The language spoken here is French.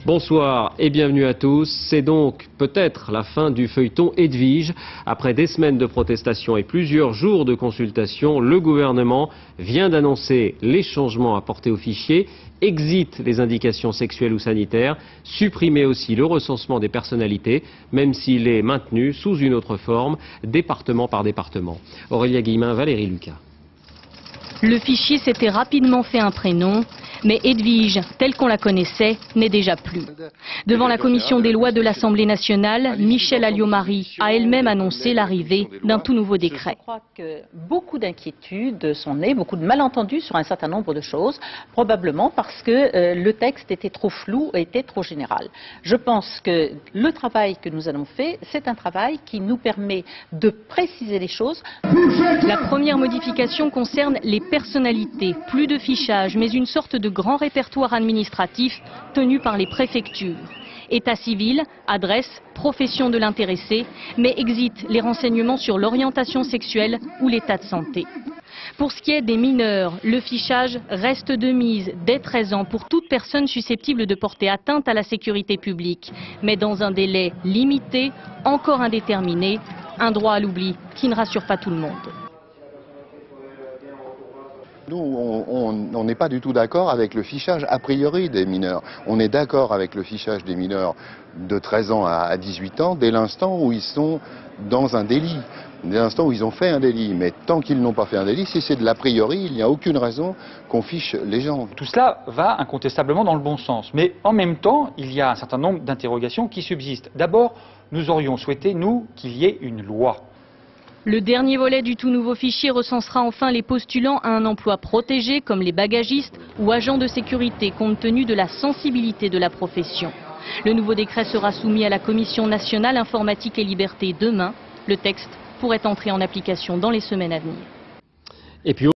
Bonsoir et bienvenue à tous. C'est donc peut-être la fin du feuilleton Edwige. Après des semaines de protestation et plusieurs jours de consultation, le gouvernement vient d'annoncer les changements apportés au fichier, exit les indications sexuelles ou sanitaires, supprimer aussi le recensement des personnalités, même s'il est maintenu sous une autre forme, département par département. Aurélia Guillemin, Valérie Lucas. Le fichier s'était rapidement fait un prénom, mais Edwige, telle qu'on la connaissait, n'est déjà plus. Devant la commission des lois de l'Assemblée nationale, Michèle Alliot-Marie a elle-même annoncé l'arrivée d'un tout nouveau décret. Je crois que beaucoup d'inquiétudes sont nées, beaucoup de malentendus sur un certain nombre de choses, probablement parce que le texte était trop flou et était trop général. Je pense que le travail que nous avons fait, c'est un travail qui nous permet de préciser les choses. La première modification concerne les personnalités, plus de fichage, mais une sorte de grand répertoire administratif tenu par les préfectures. État civil, adresse, profession de l'intéressé, mais exit les renseignements sur l'orientation sexuelle ou l'état de santé. Pour ce qui est des mineurs, le fichage reste de mise dès 13 ans pour toute personne susceptible de porter atteinte à la sécurité publique, mais dans un délai limité, encore indéterminé, un droit à l'oubli qui ne rassure pas tout le monde. Nous, on n'est pas du tout d'accord avec le fichage a priori des mineurs. On est d'accord avec le fichage des mineurs de 13 ans à 18 ans dès l'instant où ils sont dans un délit, dès l'instant où ils ont fait un délit. Mais tant qu'ils n'ont pas fait un délit, si c'est de l'a priori, il n'y a aucune raison qu'on fiche les gens. Tout cela va incontestablement dans le bon sens. Mais en même temps, il y a un certain nombre d'interrogations qui subsistent. D'abord, nous aurions souhaité, nous, qu'il y ait une loi. Le dernier volet du tout nouveau fichier recensera enfin les postulants à un emploi protégé comme les bagagistes ou agents de sécurité compte tenu de la sensibilité de la profession. Le nouveau décret sera soumis à la Commission nationale informatique et liberté demain. Le texte pourrait entrer en application dans les semaines à venir. Et puis